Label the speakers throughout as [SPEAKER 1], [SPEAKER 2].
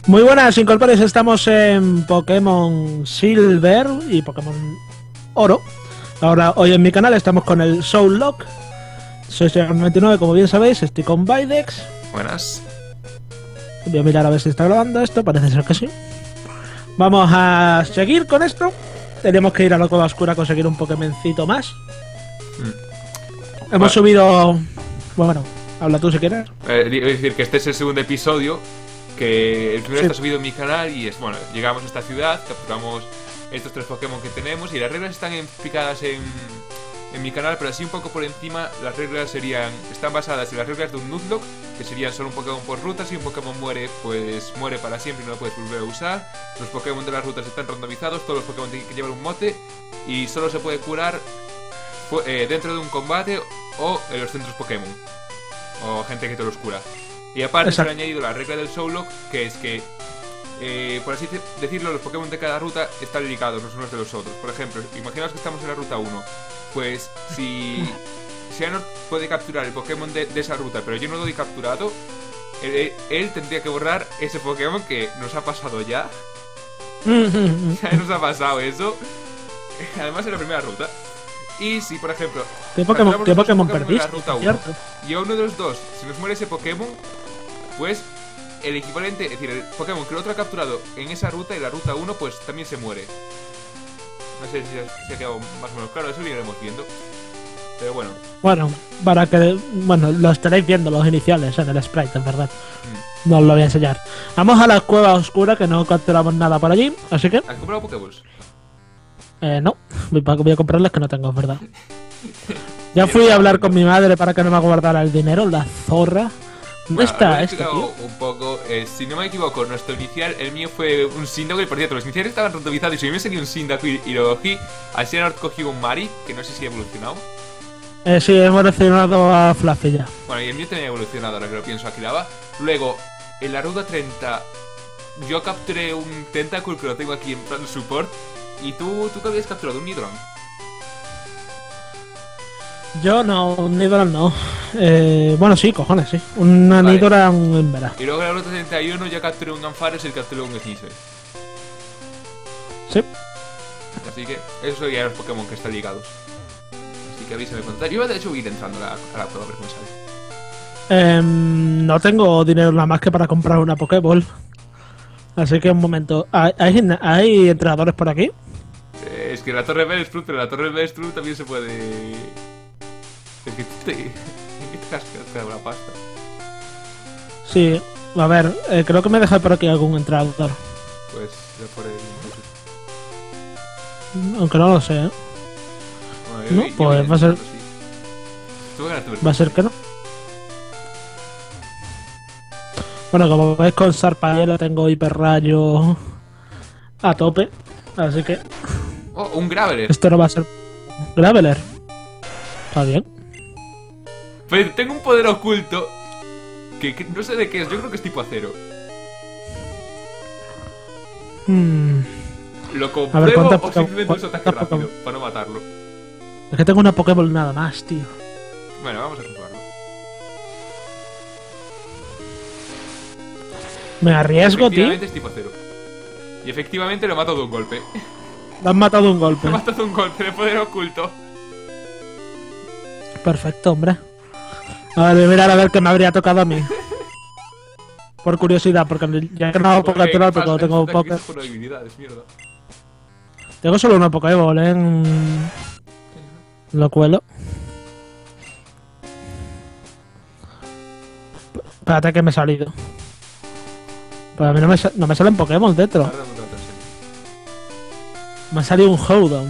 [SPEAKER 1] Muy buenas, incorpores, estamos en Pokémon Silver y Pokémon Oro. Ahora, hoy en mi canal estamos con el Soul Lock. Soy Señor99, como bien sabéis, estoy con Videx.
[SPEAKER 2] Buenas.
[SPEAKER 1] Voy a mirar a ver si está grabando esto, parece ser que sí. Vamos a seguir con esto. Tenemos que ir a la Cueva Oscura a conseguir un Pokémoncito más. Hemos subido... Bueno, habla tú si quieres.
[SPEAKER 2] Es decir, que este es el segundo episodio. Que el primero
[SPEAKER 1] Sí.
[SPEAKER 2] está subido en mi canal y es, bueno, llegamos a esta ciudad, capturamos estos 3 Pokémon que tenemos y las reglas están explicadas en mi canal, pero así un poco por encima. Las reglas están basadas en las reglas de un Nuzlocke, que serían solo un Pokémon por ruta. Si un Pokémon muere, pues muere para siempre y no lo puedes volver a usar. Los Pokémon de las rutas están randomizados, todos los Pokémon tienen que llevar un mote y solo se puede curar dentro de un combate o en los centros Pokémon, o gente que te los cura. Y aparte se le ha añadido la regla del Soul Lock, que es que, por así decirlo, los Pokémon de cada ruta están ligados los unos de los otros. Por ejemplo, imaginaos que estamos en la ruta 1. Pues si Xehanort puede capturar el Pokémon de esa ruta, pero yo no lo doy capturado, él tendría que borrar ese Pokémon, que nos ha pasado ya. Ya nos ha pasado eso. Además en la primera ruta. Y si, por ejemplo,
[SPEAKER 1] ¿Qué Pokémon
[SPEAKER 2] en la
[SPEAKER 1] perdiste?
[SPEAKER 2] ruta 1
[SPEAKER 1] ¿Cierto?
[SPEAKER 2] y a uno de los dos se nos muere ese Pokémon, pues el equivalente, es decir, el Pokémon que el otro ha capturado en esa ruta, y la ruta 1, pues también se muere. No sé si se ha quedado más o menos claro, eso lo iremos viendo. Pero bueno.
[SPEAKER 1] Bueno, para que... Bueno, lo estaréis viendo los iniciales en el sprite, es verdad. No os lo voy a enseñar. Vamos a la Cueva Oscura, que no capturamos nada por allí, así que...
[SPEAKER 2] ¿Has comprado Pokéballs?
[SPEAKER 1] No, voy a comprarles que no tengo, es verdad. Ya fui a hablar con mi madre para que no me guardara el dinero, la zorra. ¿Dónde está esto, tío?
[SPEAKER 2] Un poco, si no me equivoco, nuestro inicial, el mío fue un Cyndaquil. Por cierto, los iniciales estaban randomizados y si a mí me salió un Cyndaquil y lo cogí, a Xehanort cogí un Mari, que no sé si ha evolucionado.
[SPEAKER 1] Sí, hemos evolucionado a Fluffy ya.
[SPEAKER 2] Bueno, y el mío también ha evolucionado, ahora que lo pienso, aquí daba. Luego, en la ruta 30, yo capturé un Tentacool, que lo tengo aquí en plan support. ¿Y tú qué habías capturado? ¿Un Nidron?
[SPEAKER 1] Yo no, un Nidoran no. Bueno, sí, cojones, sí. Una
[SPEAKER 2] Vale.
[SPEAKER 1] Nidoran en vera.
[SPEAKER 2] Y luego en la ruta 31 yo capturé un Ampharos y él capturó un Sneasel.
[SPEAKER 1] Sí.
[SPEAKER 2] Así que esos son ya los Pokémon que están ligados. Así que avísame cuando tal. Yo de hecho voy a ir entrando a la prueba a ver cómo sale.
[SPEAKER 1] No tengo dinero nada más que para comprar una Pokéball. Así que un momento. ¿Hay entrenadores por aquí?
[SPEAKER 2] Es que la Torre Bellsprout, pero la Torre Bellsprout también se puede... Es que te has quedado la pasta.
[SPEAKER 1] Sí. A ver, creo que me deja por aquí algún entrenador.
[SPEAKER 2] Pues ya por el...
[SPEAKER 1] Aunque no lo sé, ¿eh?
[SPEAKER 2] Bueno,
[SPEAKER 1] No, pues va a ser...
[SPEAKER 2] sí. Tú ganas tu
[SPEAKER 1] Va a ser que no. Bueno, como veis con Sarpayela tengo hiperrayo a tope. Así que
[SPEAKER 2] Oh, un Graveler.
[SPEAKER 1] esto no va a ser... Graveler. Está bien.
[SPEAKER 2] Pero tengo un poder oculto que no sé de qué es, yo creo que es tipo acero. Lo
[SPEAKER 1] A ver,
[SPEAKER 2] compruebo
[SPEAKER 1] ¿cuántas
[SPEAKER 2] o simplemente uso ataque
[SPEAKER 1] cuántas
[SPEAKER 2] rápido para no matarlo.
[SPEAKER 1] Es que tengo una Pokéball nada más, tío.
[SPEAKER 2] Bueno, vamos a comprobarlo.
[SPEAKER 1] Me arriesgo, tío.
[SPEAKER 2] Efectivamente es tipo acero. Y efectivamente lo mato de un golpe.
[SPEAKER 1] Me han matado de un golpe.
[SPEAKER 2] Lo mato de un golpe de poder oculto.
[SPEAKER 1] Perfecto, hombre. A ver, mirar a ver qué me habría tocado a mí. Por curiosidad, porque ya que no hago Poké natural, porque tengo Poké.
[SPEAKER 2] Con habilidades, mierda.
[SPEAKER 1] Tengo solo una Pokéball, Lo cuelo. Espérate que me he salido. Pues a mí no me salen Pokémon dentro.
[SPEAKER 2] Ahora no te lo enseño.
[SPEAKER 1] Me ha salido un Houdon.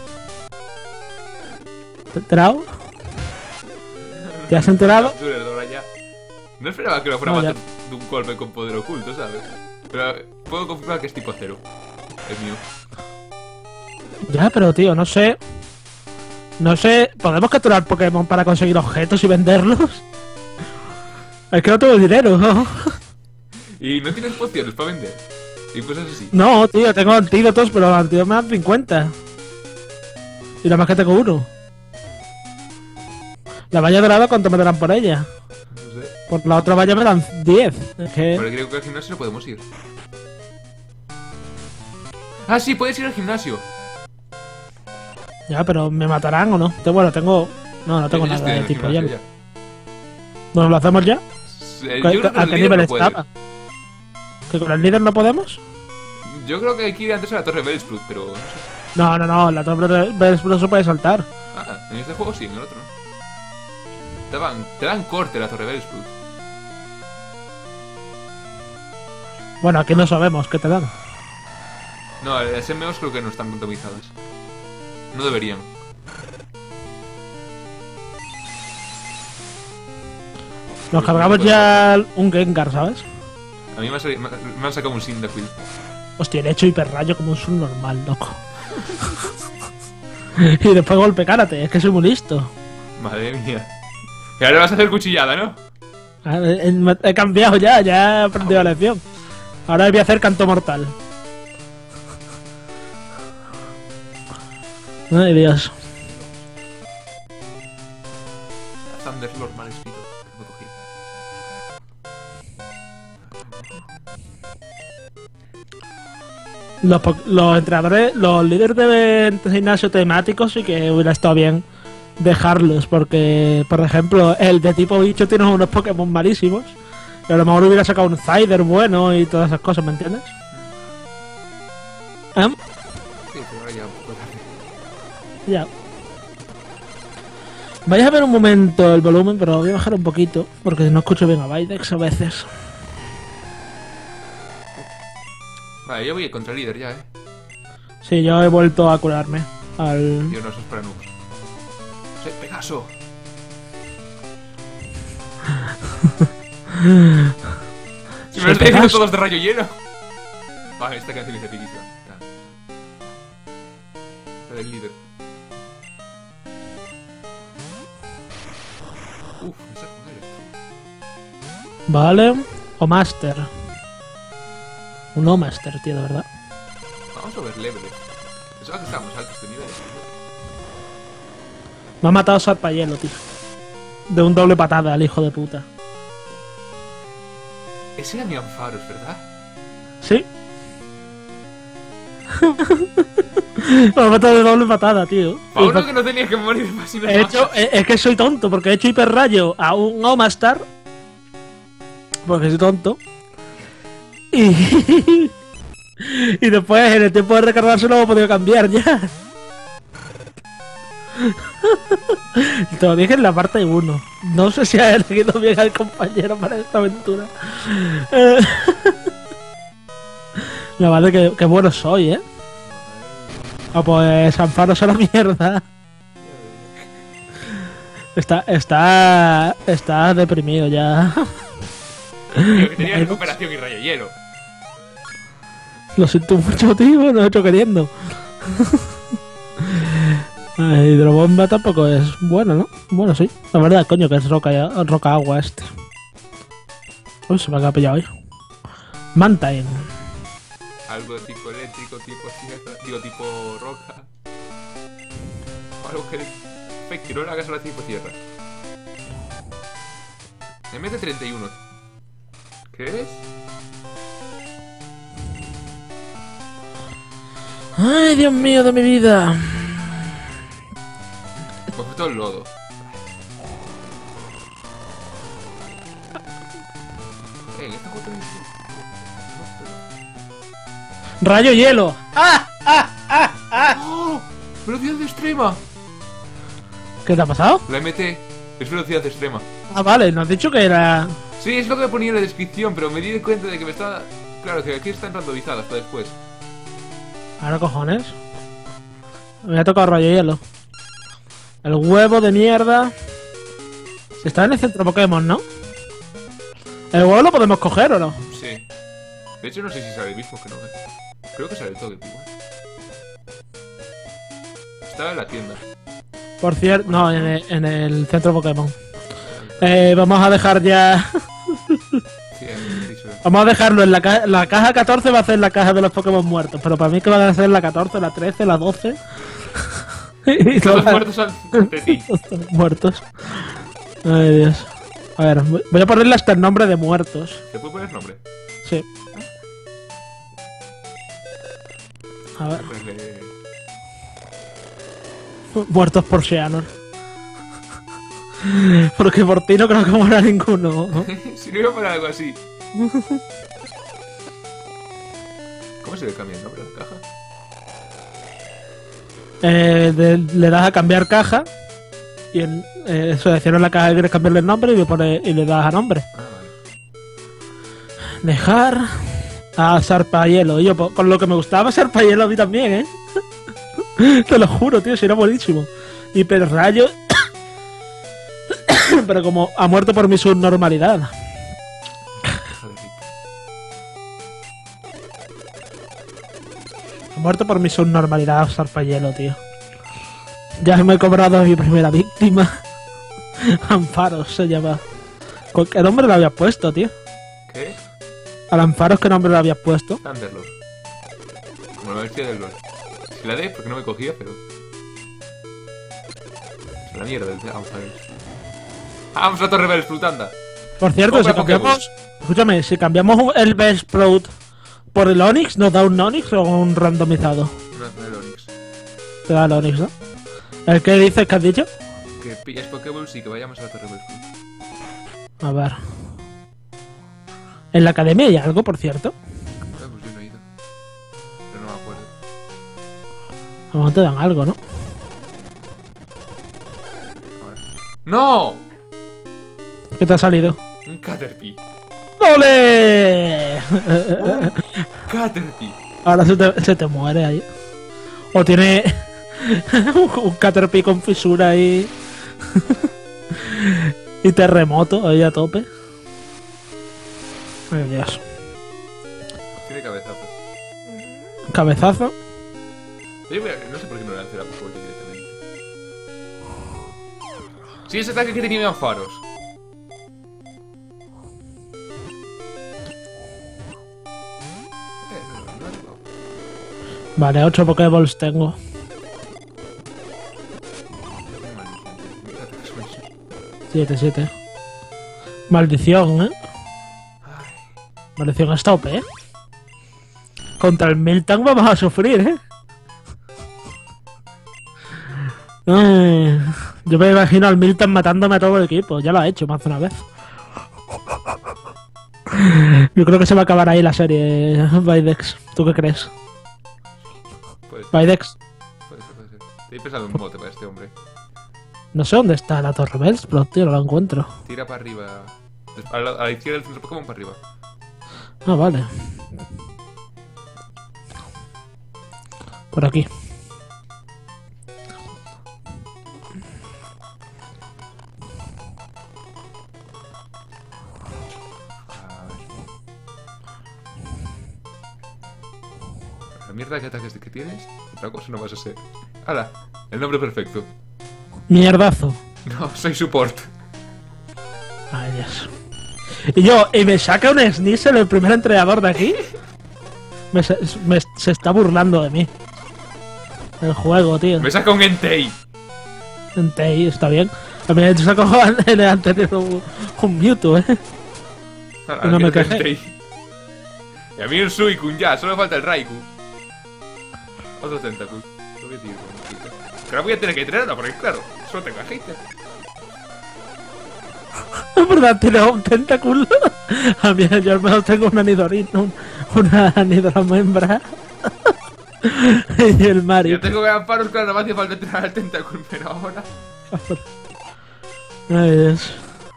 [SPEAKER 1] ¿Te has enterado? ¿Te has enterado?
[SPEAKER 2] Ya. No esperaba que lo fuera a
[SPEAKER 1] No,
[SPEAKER 2] matar de un golpe con poder oculto, ¿sabes? Pero puedo confirmar que es tipo acero. El mío.
[SPEAKER 1] Ya, pero tío, no sé. No sé. ¿Podemos capturar Pokémon para conseguir objetos y venderlos? Es que no tengo dinero, ¿no?
[SPEAKER 2] Y no tienes pociones para vender. Y cosas así.
[SPEAKER 1] No, tío, tengo antídotos, pero los antídotos me dan 50. Y nada más que tengo uno. La valla dorada, ¿cuánto me darán por ella?
[SPEAKER 2] No sé.
[SPEAKER 1] Por la otra valla me dan 10. Es que...
[SPEAKER 2] Pero creo que al gimnasio no podemos ir. Ah, sí, puedes ir al gimnasio.
[SPEAKER 1] Ya, pero ¿me matarán o no? Bueno, tengo... No tengo
[SPEAKER 2] Yo
[SPEAKER 1] nada
[SPEAKER 2] estoy en
[SPEAKER 1] de
[SPEAKER 2] el
[SPEAKER 1] tipo
[SPEAKER 2] gimnasio
[SPEAKER 1] hielo. ¿Nos lo hacemos ya?
[SPEAKER 2] Yo creo que
[SPEAKER 1] ¿A
[SPEAKER 2] el
[SPEAKER 1] qué
[SPEAKER 2] líder
[SPEAKER 1] nivel
[SPEAKER 2] no puede.
[SPEAKER 1] estaba? ¿Que con el líder no podemos?
[SPEAKER 2] Yo creo que hay que ir antes a la torre Bellsprout, pero no sé.
[SPEAKER 1] No, la torre no se puede saltar.
[SPEAKER 2] Ah, en este juego sí, en el otro no. Te dan corte la torre Bellsprout.
[SPEAKER 1] Bueno, aquí no sabemos qué te dan.
[SPEAKER 2] No, las MOs creo que no están randomizadas. No deberían.
[SPEAKER 1] Nos cargamos ya un Gengar, ¿sabes?
[SPEAKER 2] A mí me han sacado un Cyndaquil.
[SPEAKER 1] Hostia, le he hecho hiperrayo como un subnormal, loco. Y después golpe karate, es que soy muy listo.
[SPEAKER 2] Madre mía. Y ahora vas a hacer cuchillada, ¿no?
[SPEAKER 1] He cambiado ya he aprendido la lección. Ahora voy a hacer canto mortal. Ay, Dios.
[SPEAKER 2] Thunderlord mal escrito. Lo he cogido.
[SPEAKER 1] Los entrenadores, los líderes de gimnasio temáticos sí que hubiera estado bien dejarlos, porque, por ejemplo, el de tipo bicho tiene unos Pokémon malísimos, y a lo mejor hubiera sacado un Zyder bueno y todas esas cosas, ¿me entiendes?
[SPEAKER 2] Sí, pero ahora ya puedo hacer.
[SPEAKER 1] Ya. Vais a ver un momento el volumen, pero voy a bajar un poquito, porque no escucho bien a Videx a veces.
[SPEAKER 2] Vale, yo voy contra el líder ya,
[SPEAKER 1] Sí, yo he vuelto a curarme al...
[SPEAKER 2] Tío, no, eso es para noobs. ¡Soy Pegaso! Si me lo estoy diciendo todos de rayo hielo. Vale, esta canción es epiquísima. La del líder. Uf, me saco un electro.
[SPEAKER 1] Vale. O Master. Un O-Master, tío, de verdad.
[SPEAKER 2] Vamos a ver levels. Pensaba que estábamos altos de nivel.
[SPEAKER 1] Me ha matado Sarpayelo, tío. De un doble patada al hijo de puta.
[SPEAKER 2] Ese era mi Ampharos, ¿verdad?
[SPEAKER 1] Sí. Me ha matado de doble patada, tío.
[SPEAKER 2] Para uno que no tenía que morir más y no
[SPEAKER 1] He hecho, es que soy tonto, porque he hecho hiperrayo a un O-Master. Porque soy tonto. Y... y después, en el tiempo de recargarse, lo he podido cambiar ya. Te lo dije en la parte 1. No sé si ha elegido bien al compañero para esta aventura. La verdad que bueno soy, ¿eh? Ah, pues Ampharos a la mierda. Está deprimido ya.
[SPEAKER 2] Tío, que tenía recuperación y rayo hielo.
[SPEAKER 1] Lo siento mucho, tío, lo he hecho queriendo. Hidrobomba tampoco es bueno, ¿no? Bueno, sí. La verdad, coño, que es roca agua este. Uy, se me ha pillado ahí. Mantine.
[SPEAKER 2] Algo tipo eléctrico, tipo tierra, digo, tipo roca. Algo que afecte, no le hagas a la tipo tierra. Me mete 31. ¿Qué es?
[SPEAKER 1] Ay, Dios mío de mi vida.
[SPEAKER 2] Coge todo el lodo. Esta foto
[SPEAKER 1] Rayo hielo. ¡Ah!
[SPEAKER 2] ¡Oh! ¡Velocidad extrema!
[SPEAKER 1] ¿Qué te ha pasado?
[SPEAKER 2] La MT es velocidad extrema.
[SPEAKER 1] Ah, vale, nos has dicho que era...
[SPEAKER 2] Sí, es lo que ponía en la descripción, pero me di cuenta de que me estaba... Claro, que aquí están randomizadas hasta después.
[SPEAKER 1] Ahora cojones. Me ha tocado rayo hielo. El huevo de mierda. Está en el centro Pokémon, ¿no? ¿El huevo lo podemos coger o no?
[SPEAKER 2] Sí. De hecho, no sé si sale el mismo que no, Creo que sale el todo igual. Estaba en la tienda.
[SPEAKER 1] Por cierto, no, en el centro Pokémon. Vamos a dejar ya...
[SPEAKER 2] Sí,
[SPEAKER 1] Vamos a dejarlo en la caja 14 va a ser la caja de los Pokémon muertos. Pero para mí que van a ser la 14, la 13, la 12. Y
[SPEAKER 2] todos muertos de ti.
[SPEAKER 1] muertos. Ay, Dios. A ver, voy a ponerle hasta el nombre de muertos.
[SPEAKER 2] ¿Se puede poner nombre?
[SPEAKER 1] Sí. A ver.
[SPEAKER 2] Ponerle...
[SPEAKER 1] Muertos por Xehanort. Porque por ti no creo que muera ninguno.
[SPEAKER 2] Si no iba a poner algo así. ¿Cómo se le cambia el nombre a la caja?
[SPEAKER 1] Le das a cambiar caja y seleccionas la caja que quieres cambiarle el nombre y le das a nombre.
[SPEAKER 2] Ah, vale.
[SPEAKER 1] Dejar a Sarpahielo. Yo, con lo que me gustaba Sarpahielo a mí también, ¿eh? Te lo juro, tío, si era buenísimo. Hiperrayo. Pero como ha muerto por mi subnormalidad.
[SPEAKER 2] Caja de rip.
[SPEAKER 1] Ha muerto por mi subnormalidad Sarpahielo, tío. Ya me he cobrado a mi primera víctima. Ampharos se llama. ¿Qué nombre le habías puesto, tío?
[SPEAKER 2] ¿Qué?
[SPEAKER 1] Al Ampharos, ¿qué nombre le habías puesto?
[SPEAKER 2] Thunderlord. Como la bestia del LOL. Si la D, porque no me cogía, pero... Es la mierda del Ampharos. ¡Vamos a Torre Flutanda!
[SPEAKER 1] Por cierto,
[SPEAKER 2] Compra
[SPEAKER 1] si cambiamos... Escúchame, si cambiamos el Bellsprout por el Onix, ¿nos da un Onix o un randomizado?
[SPEAKER 2] No es el Onix.
[SPEAKER 1] Te da el Onix, ¿no? ¿El qué dices que has dicho?
[SPEAKER 2] Que pillas Pokéballs y que vayamos a la Torre Flutanda.
[SPEAKER 1] A ver... ¿En la academia hay algo, por cierto?
[SPEAKER 2] Pues yo no he ido. Pero no me acuerdo.
[SPEAKER 1] A lo mejor te dan algo, ¿no?
[SPEAKER 2] A ver. ¡No!
[SPEAKER 1] ¿Qué te ha salido?
[SPEAKER 2] Un Caterpie.
[SPEAKER 1] ¡Ole!
[SPEAKER 2] Un Caterpie.
[SPEAKER 1] Ahora se te muere ahí. O tiene un Caterpie con fisura ahí. Y terremoto ahí a tope. Ay, Dios.
[SPEAKER 2] Tiene cabezazo.
[SPEAKER 1] Cabezazo.
[SPEAKER 2] Oye, no sé por qué no lancé la Pokéball directamente. Sí, ese ataque que tenía Ampharos.
[SPEAKER 1] Vale, 8 Pokéballs tengo. 7. Maldición, ¿eh? Maldición está OP, ¿eh? Contra el Miltank vamos a sufrir, ¿eh? Ay, yo me imagino al Miltank matándome a todo el equipo. Ya lo ha hecho más de una vez. Yo creo que se va a acabar ahí la serie, Videx. ¿Tú qué crees?
[SPEAKER 2] Puede ser,
[SPEAKER 1] Videx,
[SPEAKER 2] puede ser. Te he pensado un bote para este hombre.
[SPEAKER 1] no sé dónde está la Torre Bellsprout, tío, no la encuentro.
[SPEAKER 2] Tira para arriba. A la izquierda del centro Pokémon para arriba.
[SPEAKER 1] Ah, vale. Por aquí.
[SPEAKER 2] A ver. La mierda de ataques que tienes, otra cosa no vas a ser. ¡Hala! El nombre perfecto.
[SPEAKER 1] Mierdazo.
[SPEAKER 2] No, soy support.
[SPEAKER 1] Ay, Dios. Y me saca un Sneasel, el primer entrenador de aquí. Se está burlando de mí. El juego, tío.
[SPEAKER 2] Me saca un Entei.
[SPEAKER 1] Entei, está bien. A mí me sacó en el anterior un Mewtwo,
[SPEAKER 2] Hala,
[SPEAKER 1] No me
[SPEAKER 2] mierda,
[SPEAKER 1] quejé.
[SPEAKER 2] Entei. Y a mí un Suicune ya, solo falta el Raikou. Otro Tentacool. Lo voy a decir, que ahora voy a tener que entrenarlo porque claro, solo tengo a Hater.
[SPEAKER 1] Es verdad, tiene un tentáculo. A mí yo al menos tengo una Nidorino, una Nidorino hembra. Y el Mario.
[SPEAKER 2] Yo tengo que Ampharos, claro, no me hacía falta entrenar al Tentacool, pero ahora...
[SPEAKER 1] Ay, Dios.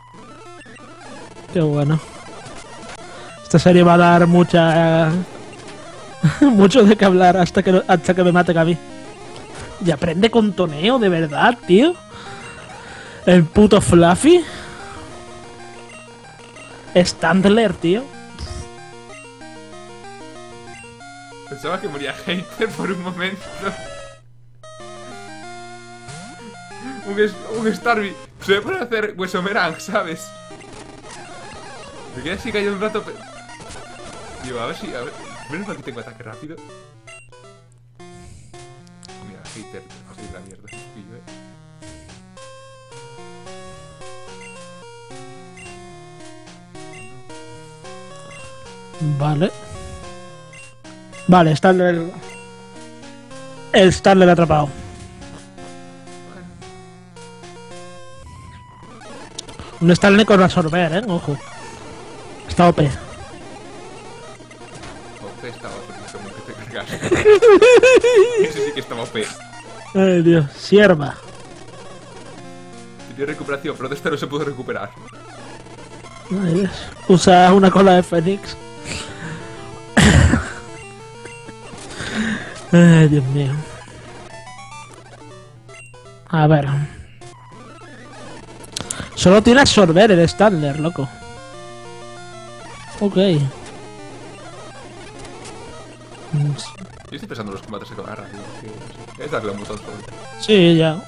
[SPEAKER 1] Qué bueno. Esta serie va a dar mucha... mucho de qué hablar hasta que me maten a mí. Y aprende con toneo, de verdad, tío. El puto Fluffy. Standler, tío.
[SPEAKER 2] Pensaba que moría Hater por un momento. Un Starmie. Se me puede hacer Huesomerang, ¿sabes? Me quedé así cayendo un rato. Digo, a ver. Menos mal que tengo ataque rápido. Mira, Hater, va a salir la mierda.
[SPEAKER 1] Vale. Vale, Starler. El Starler atrapado. Un Starler con absorber, ojo. Está OP.
[SPEAKER 2] OP estaba como que te cargas. Ese sí que estaba OP.
[SPEAKER 1] Ay, Dios. Sierva.
[SPEAKER 2] Tiene recuperación, pero de esta no se pudo recuperar.
[SPEAKER 1] Ay, Dios. Usa una cola de Fénix. Ay, Dios mío. A ver. Solo tiene absorber el Starler, loco. Ok.
[SPEAKER 2] Yo estoy pensando en los combates que van rápido. Es darle un botón solo.
[SPEAKER 1] Sí, ya.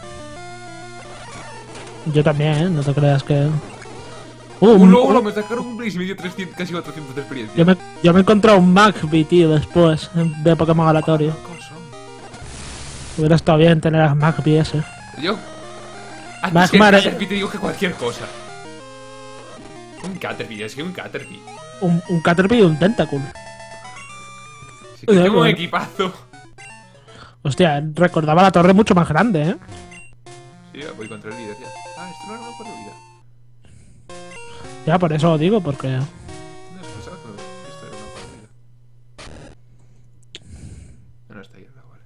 [SPEAKER 1] Yo también, no te creas que...
[SPEAKER 2] Un logro, me sacaron un Blaze y me dio 300, casi 400 de experiencia.
[SPEAKER 1] Yo me he encontrado un Magby, tío, después de Pokémon aleatorio. Hubiera estado bien tener a Magby ese.
[SPEAKER 2] Yo...
[SPEAKER 1] Magmar...
[SPEAKER 2] Caterpie te digo que cualquier cosa. Un Caterpie, es que un Caterpie.
[SPEAKER 1] Un Caterpie y un Tentacool.
[SPEAKER 2] Sí que tengo un equipazo.
[SPEAKER 1] Hostia, recordaba la torre mucho más grande,
[SPEAKER 2] Sí, voy contra el líder ya. Esto no era una buena vida.
[SPEAKER 1] Ya, por eso lo digo, porque...
[SPEAKER 2] No, es pensaba que esto era una buena vida. No está ahí, vale.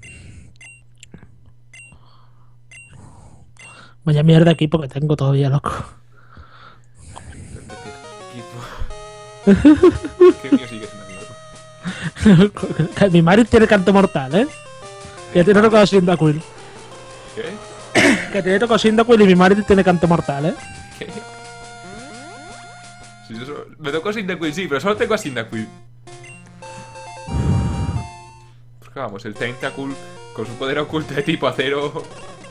[SPEAKER 1] Vaya mierda de equipo que tengo todavía, loco.
[SPEAKER 2] ¿Qué mío sigue siendo amigo?
[SPEAKER 1] Mi Mario tiene canto mortal, Que tiene tocado Cyndaquil.
[SPEAKER 2] ¿Qué?
[SPEAKER 1] Que tiene tocado Cyndaquil y mi Mario tiene canto mortal,
[SPEAKER 2] ¿Qué? Si yo solo... Me tocó Cyndaquil, sí, pero solo tengo a Cyndaquil. Porque vamos, el Tentacool con su poder oculto de tipo acero.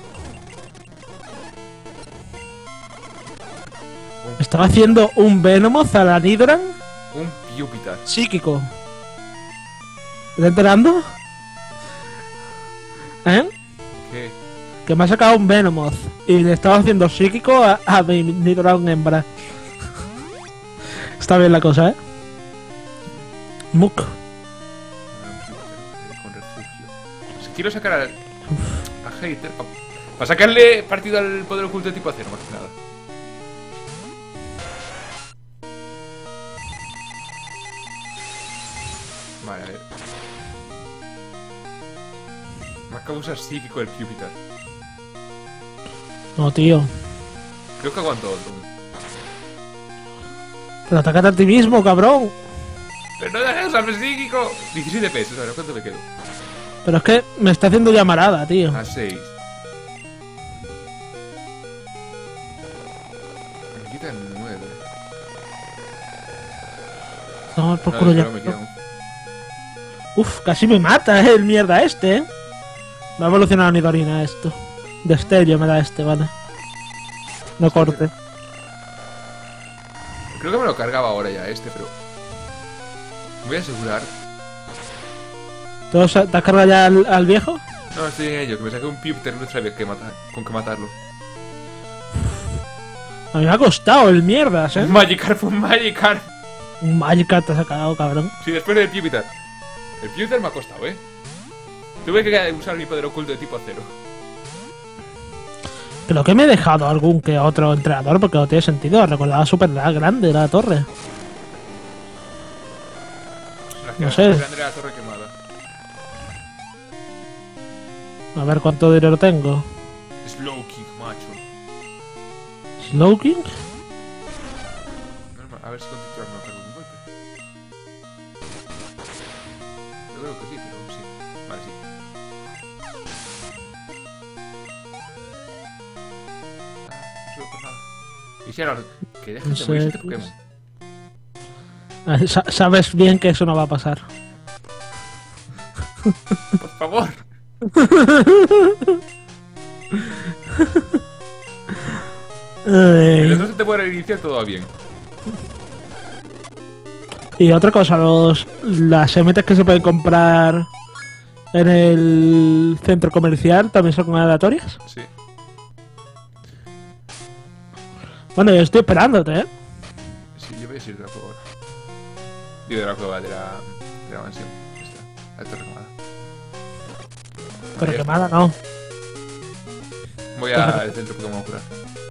[SPEAKER 1] Estaba haciendo un Venomoth a la Nidoran
[SPEAKER 2] Un Júpiter.
[SPEAKER 1] psíquico. ¿Te estás enterando? ¿Eh?
[SPEAKER 2] ¿Qué?
[SPEAKER 1] Que me ha sacado un Venomoth y le estaba haciendo psíquico a mi Nidoran hembra. Está bien la cosa, Muk.
[SPEAKER 2] Con refugio. Si quiero sacar a Hater para sacarle partido al poder oculto de tipo acero, más que nada. Vale, a ver. Me acabo de usar psíquico el Júpiter.
[SPEAKER 1] No, tío.
[SPEAKER 2] Creo que aguanto otro.
[SPEAKER 1] Pero atacate a ti mismo, cabrón.
[SPEAKER 2] Pero no dejes usar el psíquico. 17 pesos, a ver, ¿cuánto me quedo?
[SPEAKER 1] Pero es que me está haciendo llamarada, tío.
[SPEAKER 2] A 6. Me quita 9.
[SPEAKER 1] No, por culo ya.
[SPEAKER 2] Me queda un...
[SPEAKER 1] Uf, casi me mata, el mierda este, Va a evolucionar a Nidorina esto. Destello me da este, vale. No corte.
[SPEAKER 2] Creo que me lo cargaba ahora ya este, pero... Me voy a asegurar.
[SPEAKER 1] ¿Te has cargado ya al viejo?
[SPEAKER 2] No, estoy en ello, que me saqué un Júpiter, no sabía con qué matarlo.
[SPEAKER 1] A mí me ha costado el mierdas,
[SPEAKER 2] Un Magikarp, un Magikarp.
[SPEAKER 1] Un Magikarp te ha sacado, cabrón.
[SPEAKER 2] Sí, después del Júpiter. El Júpiter me ha costado, Tuve que usar mi poder oculto de tipo acero.
[SPEAKER 1] Creo que me he dejado algún que otro entrenador porque no tiene sentido. Recordaba súper grande la torre. No sé.
[SPEAKER 2] Grande era la torre quemada.
[SPEAKER 1] A ver cuánto dinero tengo.
[SPEAKER 2] Slowking, macho.
[SPEAKER 1] ¿Slowking?
[SPEAKER 2] A ver si con titular me cargo un golpe. Yo creo que sí, pero sí. Vale, sí. No sirve por nada. Y si ahora que dejes de morir este Pokémon.
[SPEAKER 1] Sabes bien que eso no va a pasar.
[SPEAKER 2] Por favor. Entonces te puede reiniciar, todo va bien.
[SPEAKER 1] Y otra cosa, las MTs que se pueden comprar en el centro comercial también son aleatorias.
[SPEAKER 2] Sí.
[SPEAKER 1] Bueno, yo estoy esperándote,
[SPEAKER 2] Sí, yo voy a ir a por ahora. Digo, de la cueva de la mansión. Esta, la torre quemada.
[SPEAKER 1] Pero
[SPEAKER 2] Ahí
[SPEAKER 1] quemada no.
[SPEAKER 2] voy al centro Pokémon a curar.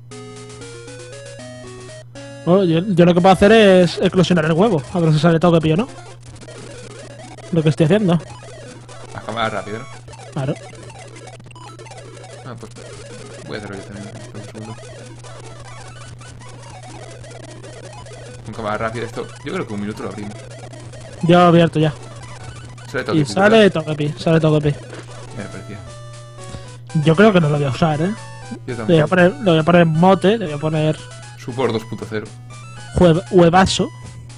[SPEAKER 1] Bueno, yo lo que puedo hacer es eclosionar el huevo. A ver si sale todo que pillo, ¿no? Lo que estoy haciendo.
[SPEAKER 2] A cámara rápido, ¿no?
[SPEAKER 1] Claro.
[SPEAKER 2] Ah, pues voy a hacerlo yo también. Espera un segundo. Con cámara rápida esto. Yo creo que un minuto lo abrimos.
[SPEAKER 1] Yo he abierto ya.
[SPEAKER 2] Sale todo
[SPEAKER 1] Y sale Togepi, sale Togepi.
[SPEAKER 2] Ya me parecía.
[SPEAKER 1] Yo creo que no lo voy a usar, ¿eh?
[SPEAKER 2] Yo
[SPEAKER 1] Le voy a
[SPEAKER 2] tampoco.
[SPEAKER 1] poner mote, le voy a poner
[SPEAKER 2] Support 2.0.
[SPEAKER 1] huevazo.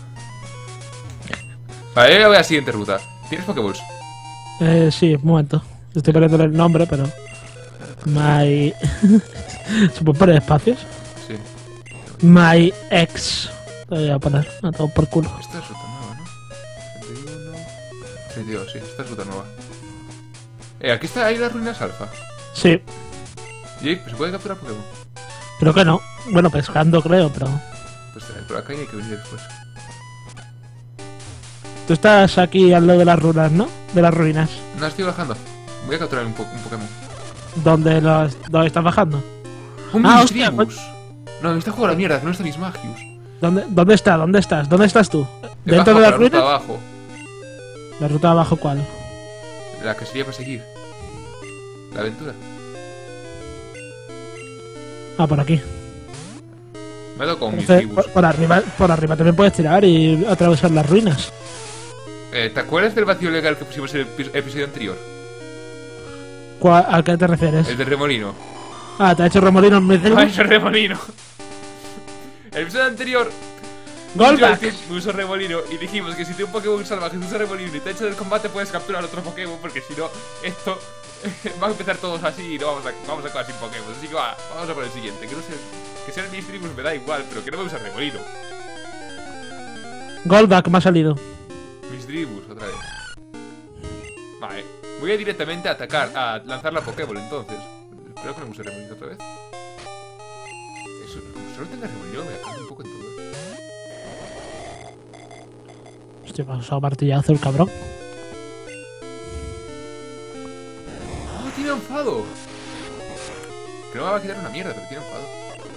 [SPEAKER 2] Vale, yo voy a la siguiente ruta. ¿Tienes Pokéballs?
[SPEAKER 1] Sí, un momento. Estoy poniéndole el nombre, pero... My... ¿Se puede poner espacios?
[SPEAKER 2] Sí.
[SPEAKER 1] My ex. Lo voy a poner a todo por culo.
[SPEAKER 2] Esta es ruta nueva, ¿no? 31... 32, sí, esta es ruta nueva. Aquí está, hay las ruinas alfa.
[SPEAKER 1] Sí,
[SPEAKER 2] Y pues, se puede capturar Pokémon.
[SPEAKER 1] creo que no. Bueno, pescando creo, pero...
[SPEAKER 2] Pues por acá hay que venir después.
[SPEAKER 1] Tú estás aquí al lado de las runas, ¿no? De las ruinas.
[SPEAKER 2] No, estoy bajando. Voy a capturar un Pokémon.
[SPEAKER 1] ¿Dónde estás bajando?
[SPEAKER 2] ¡Un
[SPEAKER 1] hostia,
[SPEAKER 2] Misdreavus! No, me está jugando la mierda, que no está Mismagius.
[SPEAKER 1] ¿Dónde está? ¿Dónde estás? ¿Dónde estás tú?
[SPEAKER 2] He
[SPEAKER 1] ¿Dentro de
[SPEAKER 2] bajado
[SPEAKER 1] las
[SPEAKER 2] por la ruta
[SPEAKER 1] ruinas?
[SPEAKER 2] abajo.
[SPEAKER 1] ¿La ruta de abajo cuál?
[SPEAKER 2] La que sería para seguir. La aventura.
[SPEAKER 1] Ah, por aquí.
[SPEAKER 2] Me ha dado con
[SPEAKER 1] Entonces,
[SPEAKER 2] Misdreavus.
[SPEAKER 1] por arriba también puedes tirar y atravesar las ruinas.
[SPEAKER 2] ¿Te acuerdas del vacío legal que pusimos en el episodio anterior?
[SPEAKER 1] ¿A qué te refieres?
[SPEAKER 2] El de Remolino.
[SPEAKER 1] Ah, te ha hecho remolino en vez de...
[SPEAKER 2] ¡Ay, el Remolino! El episodio anterior...
[SPEAKER 1] ¡Golback!
[SPEAKER 2] Yo uso Remolino y dijimos que si tiene un Pokémon salvaje y usa Remolino y te echas del combate puedes capturar otro Pokémon porque si no, esto va a empezar todos así y no vamos a acabar sin Pokémon. Así que va, vamos a por el siguiente. Que no sé, que sea el Misdreavus me da igual, pero que no me usa Remolino.
[SPEAKER 1] Golback me ha salido.
[SPEAKER 2] Misdreavus, otra vez. Vale, voy a directamente a atacar, a lanzar la Pokéball entonces. Espero que no me use Remolino otra vez. Eso, como solo tenga Remolino me acaba un poco en todo.
[SPEAKER 1] Hostia, me ha usado martillazo el cabrón.
[SPEAKER 2] ¡Oh, tiene enfado! Que no me va a quitar una mierda, pero tiene enfado.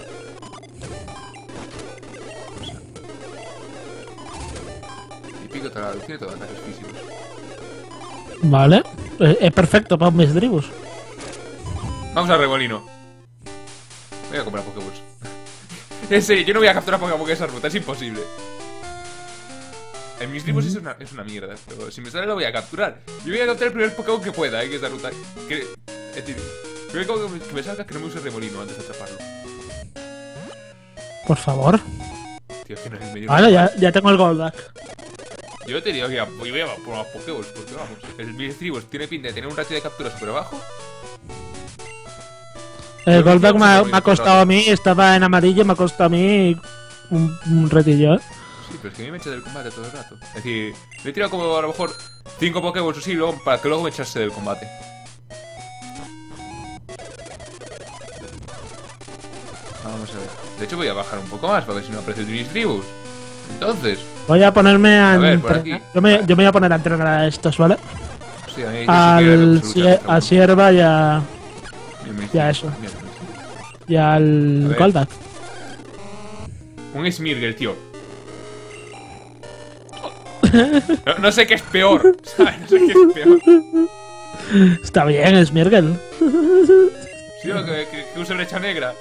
[SPEAKER 2] Y pico talado, tiene todo ataques físicos.
[SPEAKER 1] Vale. Es perfecto para un Misdreavus.
[SPEAKER 2] Vamos al Remolino. Voy a comprar Pokéballs. En serio, yo no voy a capturar Pokémon en esa ruta, es imposible. El Misdreavus es una mierda, pero si me sale lo voy a capturar. Yo voy a capturar el primer Pokémon que pueda, que es la ruta. Es decir, el primer Pokémon que me salga que no me use Remolino antes de atraparlo.
[SPEAKER 1] Por favor.
[SPEAKER 2] Tío, que no es medio.
[SPEAKER 1] Vale, ya tengo el Golback.
[SPEAKER 2] Yo te digo que voy a por más Pokéballs, porque vamos. El Misdreavus tiene pinta de tener un ratio de captura súper bajo.
[SPEAKER 1] El
[SPEAKER 2] Pero
[SPEAKER 1] Golback
[SPEAKER 2] Misdreavus
[SPEAKER 1] me ha costado a mí, estaba en amarillo, me ha costado a mí un retillo, ¿eh?
[SPEAKER 2] Sí, pero es que a mí me echa del combate todo el rato. Es decir, le he tirado como a lo mejor 5 Pokéballs o sí, luego, para que luego me echase del combate. Vamos a ver. De hecho voy a bajar un poco más para ver si no aparece el Misdreavus. Entonces,
[SPEAKER 1] Voy a ponerme a,
[SPEAKER 2] ver, por
[SPEAKER 1] entrenar.
[SPEAKER 2] aquí.
[SPEAKER 1] Yo me voy a poner a entrenar a estos, ¿vale?
[SPEAKER 2] sí, a mí yo sí que
[SPEAKER 1] A Sierva y a,
[SPEAKER 2] ya
[SPEAKER 1] eso. y al
[SPEAKER 2] A ver.
[SPEAKER 1] Golback.
[SPEAKER 2] Un Smirgel, tío. No sé qué es peor, ¿sabes? No sé qué es peor.
[SPEAKER 1] Está bien, Smirgel.
[SPEAKER 2] Sí, que use brecha negra.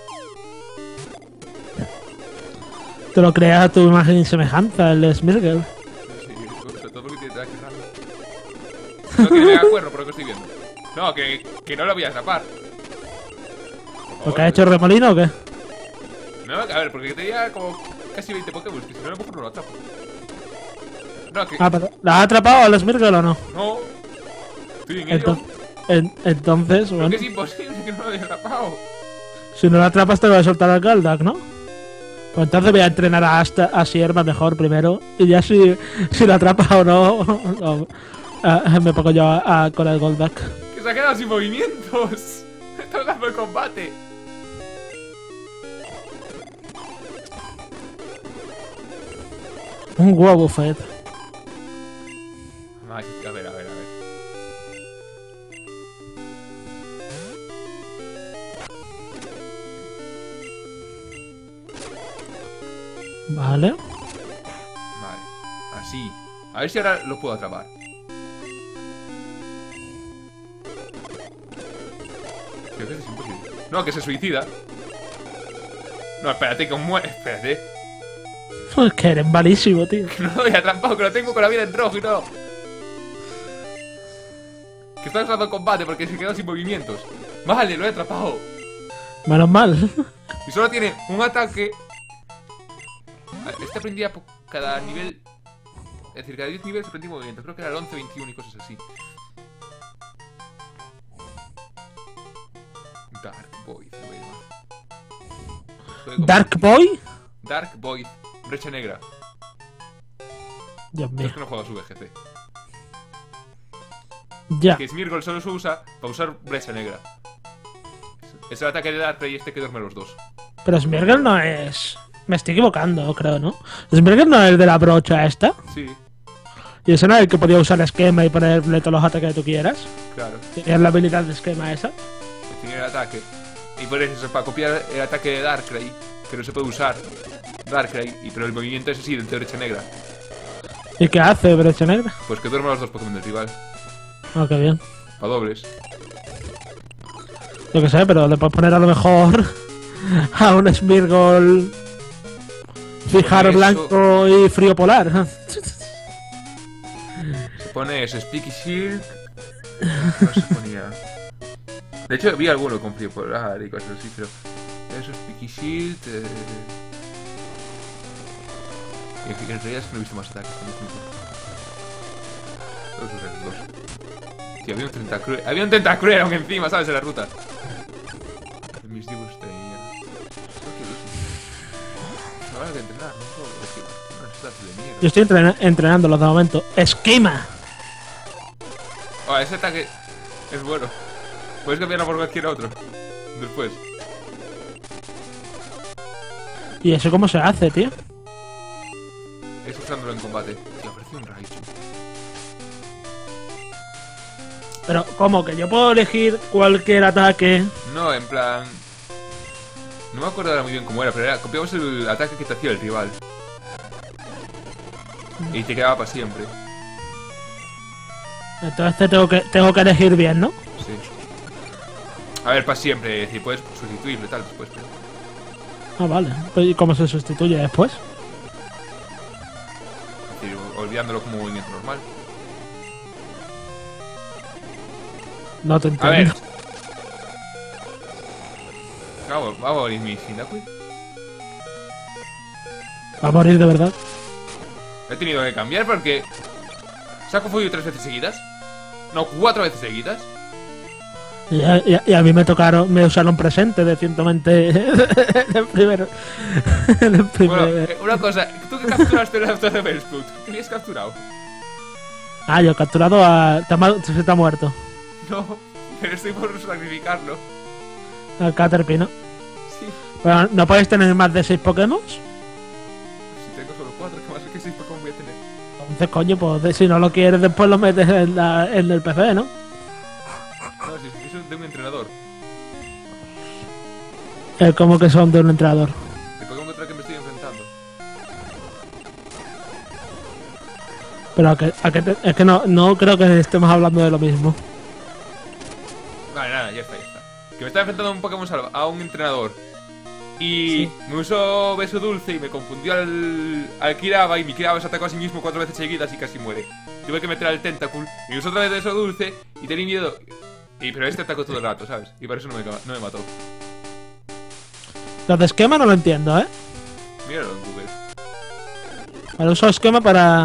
[SPEAKER 1] Te lo crea tu imagen y semejanza, el Smirgel.
[SPEAKER 2] Sí, sobre todo porque tiene ataque raro. No que me haga cuerno por lo que estoy viendo. No, que no lo voy a atrapar.
[SPEAKER 1] ¿Lo que ha hecho Remolino o qué?
[SPEAKER 2] No, a ver, porque tenía como casi 20 Pokémon, que si no a lo mejor no lo atrapo. No, que...
[SPEAKER 1] Ah, pero ¿la ha atrapado al Smirgel o no?
[SPEAKER 2] No. Estoy en ello.
[SPEAKER 1] Entonces,
[SPEAKER 2] Pero
[SPEAKER 1] bueno,
[SPEAKER 2] que es imposible que no lo haya atrapado.
[SPEAKER 1] si no la atrapas te va a soltar al Golback, ¿no? Pues entonces voy a entrenar a Sierva mejor primero. Y ya si la atrapa o no, me pongo yo con el Golback.
[SPEAKER 2] Que se ha quedado sin movimientos. Está dando el combate.
[SPEAKER 1] Un Wobbuffet.
[SPEAKER 2] A ver, a ver, a ver.
[SPEAKER 1] Vale.
[SPEAKER 2] Vale. Así. A ver si ahora lo puedo atrapar. Creo que es imposible. No, que se suicida. No, espérate, que muere. Espérate.
[SPEAKER 1] Es que eres malísimo, tío.
[SPEAKER 2] Que no lo he atrapado, que lo tengo con la vida en rojo y no. Que está usando combate porque se quedó sin movimientos. Vale, lo he atrapado.
[SPEAKER 1] Menos mal.
[SPEAKER 2] Y solo tiene un ataque. Este aprendía por cada nivel. Es decir, cada 10 niveles aprendí movimiento. Creo que era el 11, 21 y cosas así. Dark Void, lo voy a llamar.
[SPEAKER 1] ¿Dark Boy?
[SPEAKER 2] Dark Void, brecha negra.
[SPEAKER 1] Dios
[SPEAKER 2] Yo
[SPEAKER 1] mío.
[SPEAKER 2] es que no juego a su VGC.
[SPEAKER 1] Ya.
[SPEAKER 2] Que Smirgol solo se usa para usar brecha negra. Es el ataque de Darkrai y este que duerme los dos.
[SPEAKER 1] Pero Smirgel no es... Me estoy equivocando, creo, ¿no? Smirgel no es el de la brocha esta.
[SPEAKER 2] Sí,
[SPEAKER 1] Y ese no es el que podía usar esquema y ponerle todos los ataques que tú quieras.
[SPEAKER 2] claro.
[SPEAKER 1] Tenías la habilidad de esquema esa.
[SPEAKER 2] Tiene el ataque. Y por eso, para copiar el ataque de Darkrai, que no se puede usar Darkrai, pero el movimiento es así, de brecha negra.
[SPEAKER 1] ¿Y qué hace brecha negra?
[SPEAKER 2] Pues que duerme los dos Pokémon del rival.
[SPEAKER 1] Ah, qué bien.
[SPEAKER 2] Para dobles.
[SPEAKER 1] Yo que sé, pero le puedes poner a lo mejor a un Smirgol fijar
[SPEAKER 2] Eso-
[SPEAKER 1] blanco y frío polar.
[SPEAKER 2] Se pone eso, Speaky Shield. No se ponía. De hecho, vi alguno con frío polar y cosas así, pero. Eso, Speaky Shield. Y en realidad es que no he visto más ataques. Todos esos dos. Tío, había un Tentacruel aún encima, ¿sabes? En la ruta. En mis dibujos tenía. Ahora hay que entrenar, ¿no? Es que no es de mierda.
[SPEAKER 1] Yo estoy entrenándolo de momento. ¡Esquema!
[SPEAKER 2] Oh, ese ataque es bueno. Puedes cambiarlo por cualquier otro. Después.
[SPEAKER 1] ¿Y eso cómo se hace, tío?
[SPEAKER 2] Es usándolo en combate. Tío, apareció un Raichu.
[SPEAKER 1] Pero, ¿cómo? ¿Que yo puedo elegir cualquier ataque?
[SPEAKER 2] No, en plan. No me acuerdo ahora muy bien cómo era, pero era. Copiamos el ataque que te hacía el rival. Y te quedaba para siempre.
[SPEAKER 1] Entonces tengo que elegir bien, ¿no?
[SPEAKER 2] Sí. A ver, para siempre. Es decir, puedes sustituirlo y tal después. Pero...
[SPEAKER 1] Ah, vale. Pues, ¿y cómo se sustituye después?
[SPEAKER 2] Es decir, olvidándolo como movimiento normal.
[SPEAKER 1] No te
[SPEAKER 2] A
[SPEAKER 1] entiendo.
[SPEAKER 2] ver. Va a morir mi Cyndaquil.
[SPEAKER 1] Va a morir de verdad.
[SPEAKER 2] He tenido que cambiar porque... ¿Se ha confundido 3 veces seguidas? No, 4 veces seguidas.
[SPEAKER 1] Y a mí me usaron presente de 120 el primero. El
[SPEAKER 2] Bueno,
[SPEAKER 1] primero.
[SPEAKER 2] una cosa. ¿Tú que capturaste el auto de Bellsprout? ¿Qué habías capturado?
[SPEAKER 1] Ah, yo he capturado a... Se te ha muerto.
[SPEAKER 2] No, pero estoy por sacrificarlo.
[SPEAKER 1] Al Caterpie, ¿no?
[SPEAKER 2] Sí.
[SPEAKER 1] Bueno, ¿no podéis tener más de 6 Pokémon?
[SPEAKER 2] Si tengo solo 4, ¿qué más que 6 Pokémon voy a tener?
[SPEAKER 1] Entonces, coño, pues si no lo quieres, después lo metes en el PC, ¿no?
[SPEAKER 2] No, si es de un entrenador.
[SPEAKER 1] Como que son de un entrenador.
[SPEAKER 2] El Pokémon contra el que me estoy enfrentando.
[SPEAKER 1] Pero es que no creo que estemos hablando de lo mismo.
[SPEAKER 2] Vale, nada, ya está. Que me estaba enfrentando a un Pokémon salva, a un entrenador. Y
[SPEAKER 1] Sí.
[SPEAKER 2] me usó Beso Dulce y me confundió al Kiraba. Y mi Kiraba se atacó a sí mismo 4 veces seguidas y casi muere. Tuve que meter al Tentacool y me usó otra vez Beso Dulce y tenía miedo. Pero este atacó todo el rato, ¿sabes? Y por eso no me mató.
[SPEAKER 1] Los de esquema no lo entiendo, ¿eh?
[SPEAKER 2] Míralo en Google.
[SPEAKER 1] Para uso esquema para...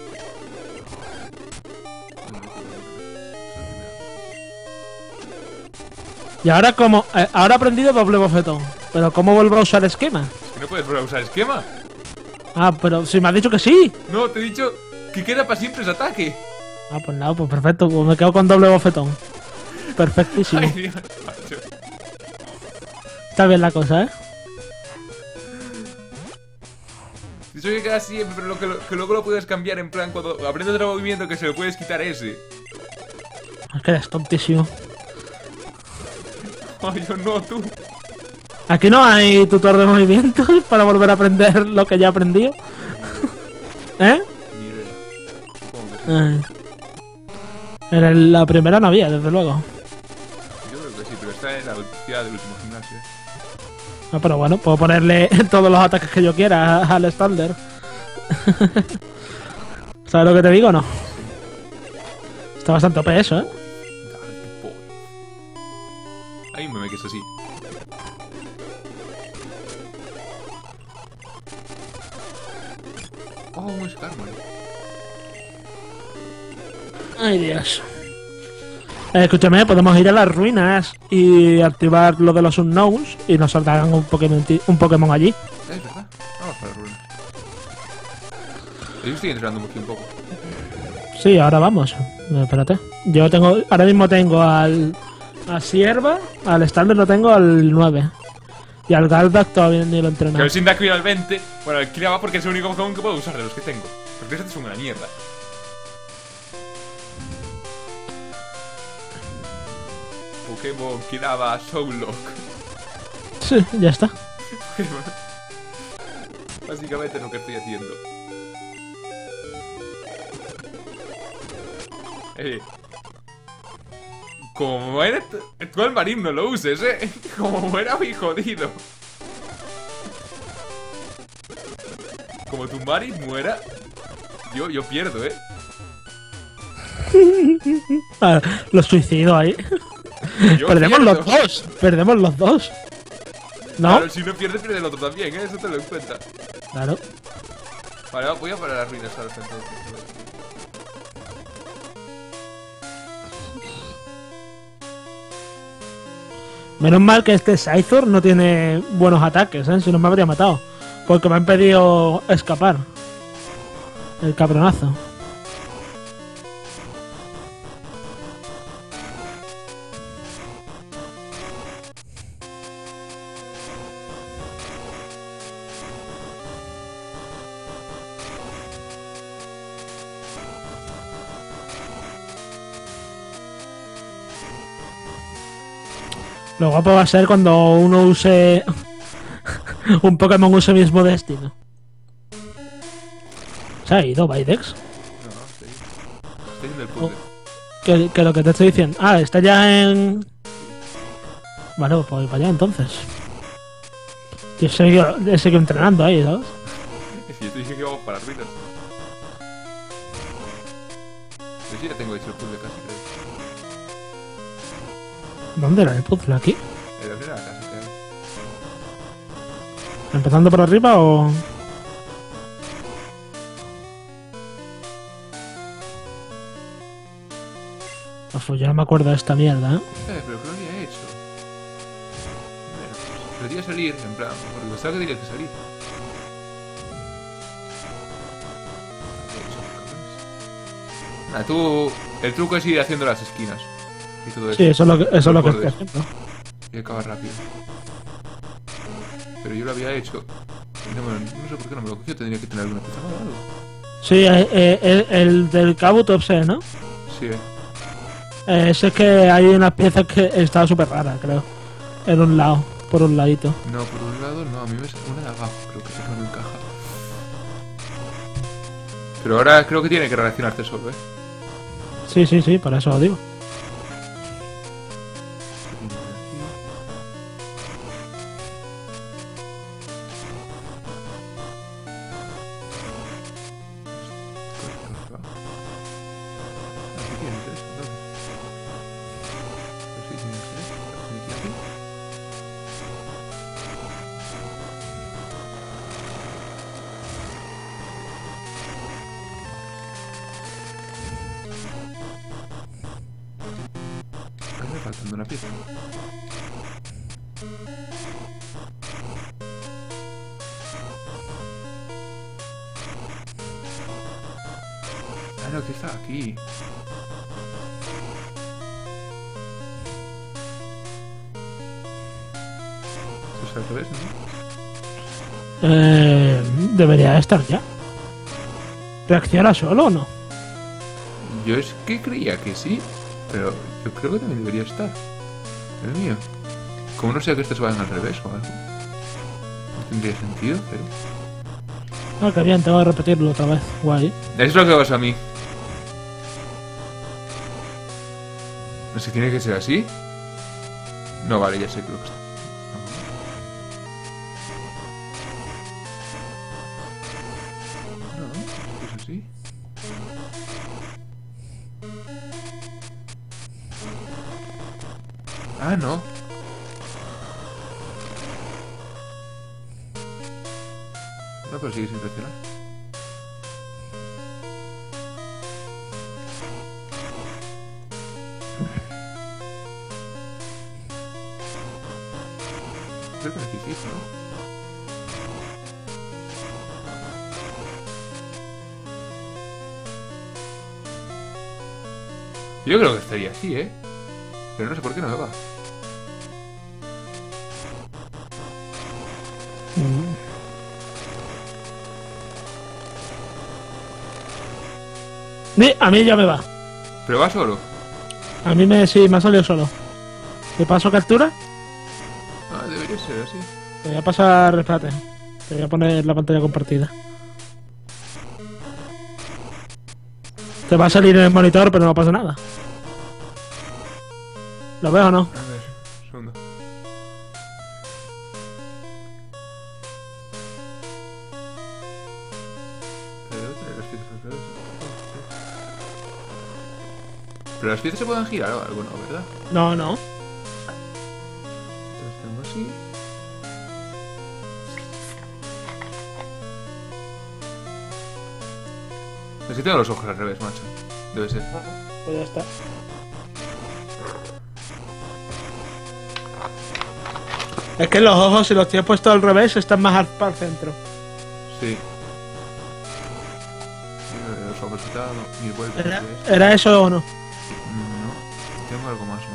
[SPEAKER 1] Y ahora como... ahora he aprendido doble bofetón. Pero ¿cómo vuelvo a usar esquema?
[SPEAKER 2] Es que no puedes volver a usar esquema.
[SPEAKER 1] Ah, pero si me has dicho que sí.
[SPEAKER 2] No, te he dicho que queda para siempre ese ataque.
[SPEAKER 1] Ah, pues nada, pues perfecto. Pues me quedo con doble bofetón. Perfectísimo.
[SPEAKER 2] Ay, Dios, macho.
[SPEAKER 1] Está bien la cosa, ¿eh?
[SPEAKER 2] Eso que queda siempre, pero que luego lo puedes cambiar en plan cuando aprendes otro movimiento que se lo puedes quitar ese.
[SPEAKER 1] Es que eres tontísimo.
[SPEAKER 2] Ay, yo no, tú.
[SPEAKER 1] Aquí no hay tutor de movimientos para volver a aprender lo que ya aprendió. ¿Eh?
[SPEAKER 2] Ni idea. Supongo que sí.
[SPEAKER 1] En la primera no había, desde luego.
[SPEAKER 2] Yo creo que sí, pero está en la ciudad del último gimnasio.
[SPEAKER 1] Ah, pero bueno, puedo ponerle todos los ataques que yo quiera al Stalder. ¿Sabes lo que te digo o no? Está bastante OP eso, ¿eh?
[SPEAKER 2] Hay un meme que es así. Oh, un Skarmory.
[SPEAKER 1] Ay, Dios. Escúchame, podemos ir a las ruinas y activar lo de los Unknowns y nos saltarán un Pokémon allí.
[SPEAKER 2] Es verdad. Vamos para las ruinas. Yo estoy entrenando aquí un poco.
[SPEAKER 1] Sí, ahora vamos. Espérate. Yo tengo. Ahora mismo tengo a Sierva, al Stalder lo tengo al 9. Y al Galdak todavía ni lo he entrenado.
[SPEAKER 2] Pero el Sindacuil al 20. Bueno, el Kira va porque es el único Pokémon que puedo usar de los que tengo. Porque estos son una mierda. Pokémon Kiraba Soullock.
[SPEAKER 1] Sí, ya está.
[SPEAKER 2] Básicamente es lo que estoy haciendo. Como muere tú al marín no lo uses, Como muera muy jodido. Como tu marín muera, yo pierdo,
[SPEAKER 1] Ah, los suicido ahí. Perdemos
[SPEAKER 2] pierdo.
[SPEAKER 1] los dos. Perdemos los dos. ¿No?
[SPEAKER 2] Claro, si no pierdes, pierde el otro también, eso te lo en cuenta.
[SPEAKER 1] Claro.
[SPEAKER 2] Vale, voy a parar las ruinas ahora entonces.
[SPEAKER 1] Menos mal que este Scyther no tiene buenos ataques, ¿eh? Si no me habría matado. Porque me ha impedido escapar. El cabronazo. Lo guapo va a ser cuando uno use... un Pokémon use mismo destino. ¿Se ha ido Videx?
[SPEAKER 2] No, estoy en el puzzle.
[SPEAKER 1] Que lo que te estoy diciendo... Ah, está ya en... Vale, pues voy para allá entonces. Yo seguido entrenando ahí, ¿sabes?
[SPEAKER 2] Si yo te dije que vamos para las ruinas. Yo sí ya tengo hecho el puzzle casi, creo.
[SPEAKER 1] ¿Dónde era el puzzle? ¿Aquí?
[SPEAKER 2] En la primera casi, creo.
[SPEAKER 1] ¿Empezando por arriba o...? Uf, yo no me acuerdo de esta mierda, ¿eh?
[SPEAKER 2] Pero ¿qué lo había hecho? Bueno, pues debería salir, en plan, porque pensaba que tenía que salir. Nada, tú... El truco es ir haciendo las esquinas. Y todo eso.
[SPEAKER 1] Sí, eso es lo que estoy
[SPEAKER 2] bordes.
[SPEAKER 1] haciendo.
[SPEAKER 2] Y acabar rápido. Pero yo lo había hecho. Y no sé por qué no me lo cogió, tendría que tener alguna pieza o algo.
[SPEAKER 1] Sí, el del Kabutops, ¿no?
[SPEAKER 2] Sí,
[SPEAKER 1] Ese es que hay unas piezas que está súper rara, creo. En un lado, por un ladito.
[SPEAKER 2] No, por un lado no, a mí me sale una de abajo, creo que sí que no me encaja. Pero ahora creo que tiene que reaccionarte solo,
[SPEAKER 1] Sí, por eso lo digo.
[SPEAKER 2] Me faltando una pieza. Ah, no, que está aquí. Eso es al revés, ¿no?
[SPEAKER 1] Debería estar ya. ¿Reacciona solo o no?
[SPEAKER 2] Yo es que creía que sí, pero yo creo que también debería estar. Dios mío. Como no sea que estos vayan al revés o algo. No tendría sentido, pero...
[SPEAKER 1] Ah, qué bien, tengo que repetirlo otra vez. Guay.
[SPEAKER 2] Es lo que pasa a mí. No sé, ¿tiene que ser así? No, vale, ya sé, creo que está. No, es así. Ah, no. No, pero sigue sin reaccionar. Creo que aquí sí, ¿no? Yo creo que estaría así, ¿eh? Pero no sé por qué no me va.
[SPEAKER 1] A mí ya me va.
[SPEAKER 2] Pero va solo.
[SPEAKER 1] A mí sí, me ha salido solo. ¿Te paso captura?
[SPEAKER 2] Ah, debería ser así.
[SPEAKER 1] Te voy a pasar, espérate. Te voy a poner la pantalla compartida. Te va a salir en el monitor, pero no pasa nada. ¿Lo veo o no?
[SPEAKER 2] A ver, un segundo. Pero las piezas se pueden girar o algo, ¿no? ¿Verdad?
[SPEAKER 1] No, no.
[SPEAKER 2] Entonces tengo así. Necesito los ojos al revés, macho. Debe ser.
[SPEAKER 1] Pues ya está. Es que los ojos, si los tienes puestos al revés, están más para el centro.
[SPEAKER 2] Sí. Los ojos quitados, 1000 vueltas.
[SPEAKER 1] ¿Era eso o no?
[SPEAKER 2] No, tengo algo más.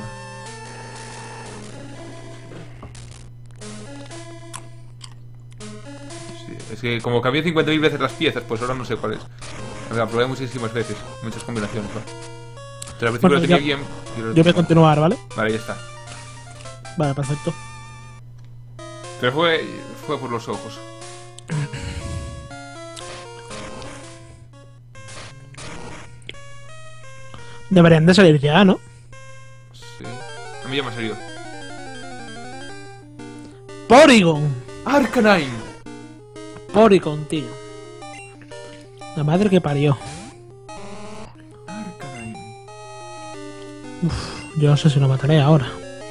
[SPEAKER 2] Sí, es que como cambié 50.000 veces las piezas, pues ahora no sé cuál es. La probé muchísimas veces, muchas combinaciones, ¿vale? Pero al principio
[SPEAKER 1] Bueno,
[SPEAKER 2] lo tenía
[SPEAKER 1] ya,
[SPEAKER 2] bien.
[SPEAKER 1] yo voy a continuar, ¿vale?
[SPEAKER 2] Vale, ya está.
[SPEAKER 1] Vale, perfecto.
[SPEAKER 2] Pero fue por los ojos.
[SPEAKER 1] Deberían de salir ya, ¿no?
[SPEAKER 2] Sí. A mí ya me ha salido.
[SPEAKER 1] Porygon.
[SPEAKER 2] Arcanine.
[SPEAKER 1] Porygon, tío. La madre que parió.
[SPEAKER 2] Arcanine.
[SPEAKER 1] Yo no sé si lo mataré ahora.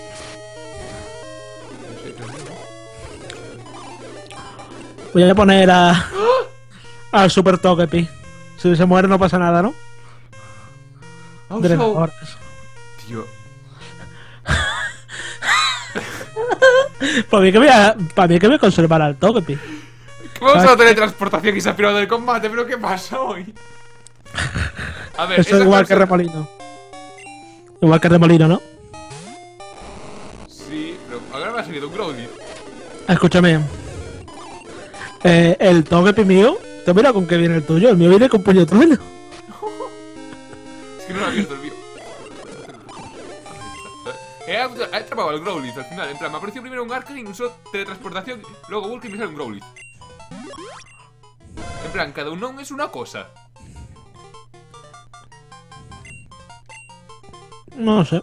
[SPEAKER 1] Voy a poner al Super Togepi. Si se muere no pasa nada, ¿no? Drenadores.
[SPEAKER 2] Tío.
[SPEAKER 1] Para mí que voy a conservar al Togepi.
[SPEAKER 2] Vamos a la teletransportación y se ha pirado del combate, pero ¿qué pasa hoy? A ver,
[SPEAKER 1] esto es igual que Remolino. Igual que Remolino, ¿no?
[SPEAKER 2] Sí, pero ahora me ha salido un Growlithe.
[SPEAKER 1] Escúchame. El Togepi mío, te mira con qué viene el tuyo. El mío viene con puño trueno.
[SPEAKER 2] Es que no lo ha abierto el mío. He atrapado al Growlithe al final. En plan, me apareció primero un Arcanine, usó teletransportación, luego Vulcan y me sale un Growlithe. En plan, cada uno es una cosa.
[SPEAKER 1] No sé.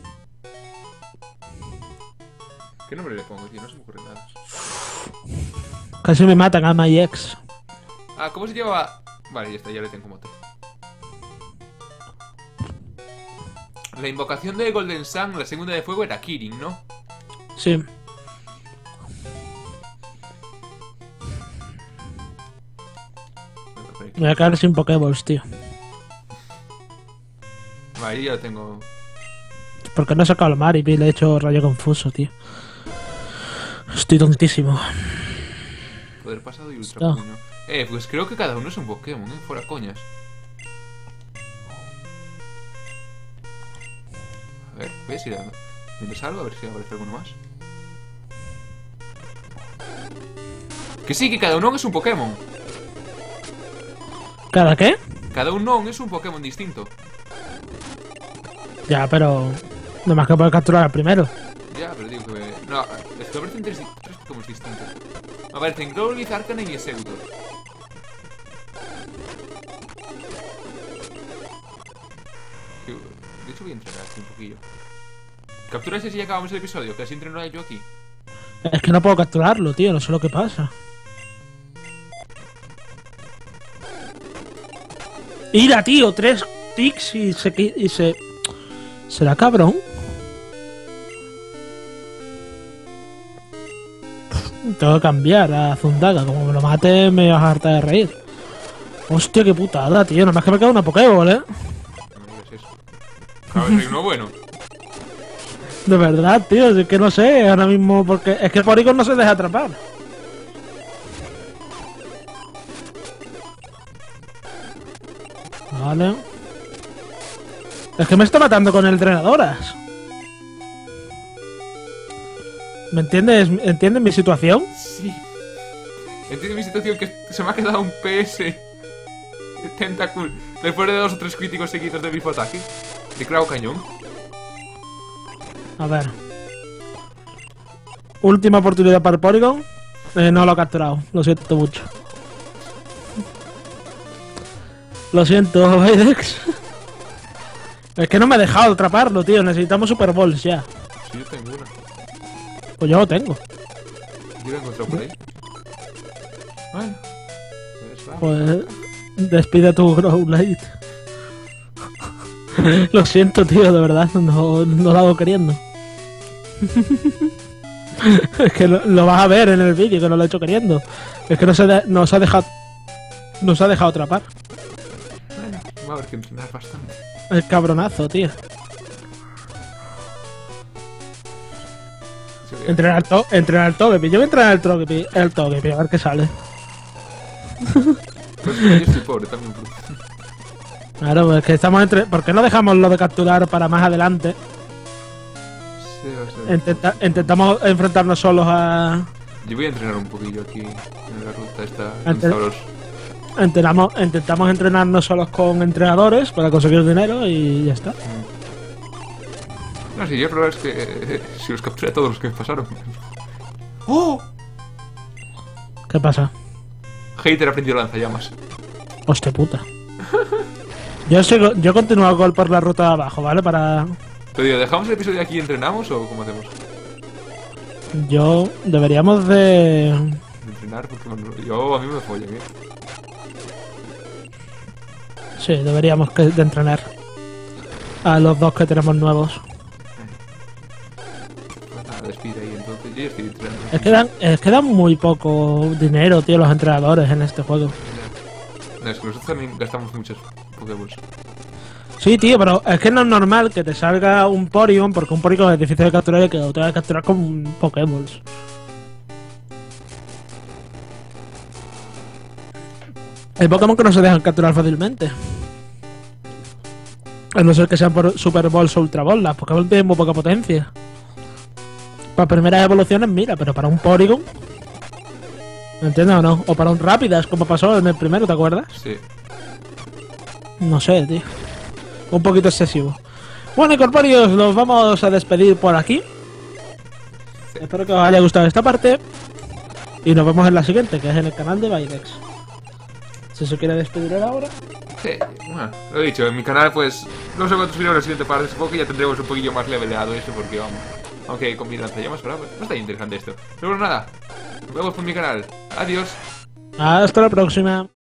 [SPEAKER 2] ¿Qué nombre le pongo, tío? No se me ocurre nada.
[SPEAKER 1] Casi me matan a my ex.
[SPEAKER 2] Ah, ¿cómo se llamaba? Vale, ya está, ya le tengo como otro. La invocación de Golden Sun, la segunda de fuego, era Kirin, ¿no?
[SPEAKER 1] Sí. Me voy a quedar sin Pokéballs, tío.
[SPEAKER 2] Vale, ya lo tengo.
[SPEAKER 1] ¿Por qué no he sacado el Maripi y le he hecho rayo confuso, tío? Estoy tontísimo.
[SPEAKER 2] Poder pasado y ultra puño. Pues creo que cada uno es un Pokémon, fuera coñas. A ver, ¿ves? Me salgo a ver si aparece alguno más. Que sí, que cada uno es un Pokémon.
[SPEAKER 1] ¿Cada qué?
[SPEAKER 2] Cada uno es un Pokémon distinto.
[SPEAKER 1] Ya, pero... Nomás que poder capturar al primero.
[SPEAKER 2] Ya, pero digo que... No, es que aparecen tres Pokémon distintos. Aparecen Growlithe, Arcanine y Seudo. De hecho voy a entrenar aquí un poquillo. Captura ese si ya acabamos el episodio, que así entreno yo aquí.
[SPEAKER 1] Es que no puedo capturarlo, tío, no sé lo que pasa. Ira, tío, 3 tics y se... ¿Será cabrón? Tengo que cambiar a Zundaga. Como me lo mate, me vas a hartar de reír. Hostia, qué putada, tío. Nada más que me queda una Pokéball,
[SPEAKER 2] No me digas eso. A ver, hay uno bueno.
[SPEAKER 1] De verdad, tío. Es que no sé ahora mismo. Porque es que Porygon no se deja atrapar. Vale. Es que me está matando con el drenadoras. ¿Me entiendes? ¿Entiendes mi situación?
[SPEAKER 2] Sí. Entiendo mi situación, que se me ha quedado un PS Tentacool después de 2 o 3 críticos seguidos de Bifo Ataque. De Clavo Cañón.
[SPEAKER 1] A ver. Última oportunidad para el Porygon. No lo ha capturado. Lo siento mucho. Lo siento, Vaidex. Es que no me he dejado atraparlo, tío. Necesitamos Super Balls ya.
[SPEAKER 2] Sí, yo tengo una.
[SPEAKER 1] Pues yo lo tengo.
[SPEAKER 2] Yo la he encontrado por ahí. Bueno. Pues va.
[SPEAKER 1] Pues despide tu Growlithe. Lo siento, tío, de verdad. No lo hago queriendo. Es que lo vas a ver en el vídeo, que no lo he hecho queriendo. Es que nos ha dejado atrapar.
[SPEAKER 2] Bueno, va a haber que entrenar bastante.
[SPEAKER 1] El cabronazo, tío. Entrenar el Togepi. Yo voy a entrenar el Togepi, a ver qué sale.
[SPEAKER 2] Pues yo estoy pobre también.
[SPEAKER 1] Claro, pues que estamos entre... ¿Por qué no dejamos lo de capturar para más adelante?
[SPEAKER 2] Sí, va a ser.
[SPEAKER 1] Intentamos enfrentarnos solos a...
[SPEAKER 2] Yo voy a entrenar un poquillo aquí en la ruta esta.
[SPEAKER 1] Intentamos entrenarnos solos con entrenadores para conseguir dinero y ya está.
[SPEAKER 2] No, si yo el problema es que si los capturé a todos los que me pasaron. ¡Oh!
[SPEAKER 1] ¿Qué pasa?
[SPEAKER 2] Hater aprendió lanzallamas.
[SPEAKER 1] Hostia puta. Yo he continuado por la ruta de abajo, ¿vale? Para...
[SPEAKER 2] Pero digo, ¿dejamos el episodio aquí y entrenamos o cómo hacemos?
[SPEAKER 1] Deberíamos de...
[SPEAKER 2] Entrenar, porque a mí me follan, ¿eh?
[SPEAKER 1] Sí, deberíamos de entrenar a los dos que tenemos nuevos.
[SPEAKER 2] Pues nada, despide ahí entonces. Yo ya estoy entrenando.
[SPEAKER 1] Es que dan muy poco dinero, tío, los entrenadores en este juego.
[SPEAKER 2] No, es que nosotros también gastamos muchos Pokéballs.
[SPEAKER 1] Sí, tío, pero es que no es normal que te salga un Porygon, porque un Porygon es difícil de capturar y que lo tengas que capturar con Pokéballs. Hay Pokémon que no se dejan capturar fácilmente. A no ser que sean por Super Balls o Ultra Balls. Las Pokémon tienen muy poca potencia. Para primeras evoluciones, mira, pero para un Porygon... ¿Me entiendes o no? O para un Rapidash, como pasó en el primero, ¿te acuerdas?
[SPEAKER 2] Sí.
[SPEAKER 1] No sé, tío. Un poquito excesivo. Bueno, incorpóreos, nos vamos a despedir por aquí. Sí. Espero que os haya gustado esta parte. Y nos vemos en la siguiente, que es en el canal de Vaidex. Si se quiere despedir ahora.
[SPEAKER 2] Sí, bueno, lo he dicho, en mi canal pues no sé cuántos videos en la siguiente parte, supongo que ya tendremos un poquillo más leveleado esto porque vamos. Aunque con mi lanzallamas ahora pues, no está interesante esto. Pero bueno, nada, nos vemos por mi canal. Adiós.
[SPEAKER 1] Hasta la próxima.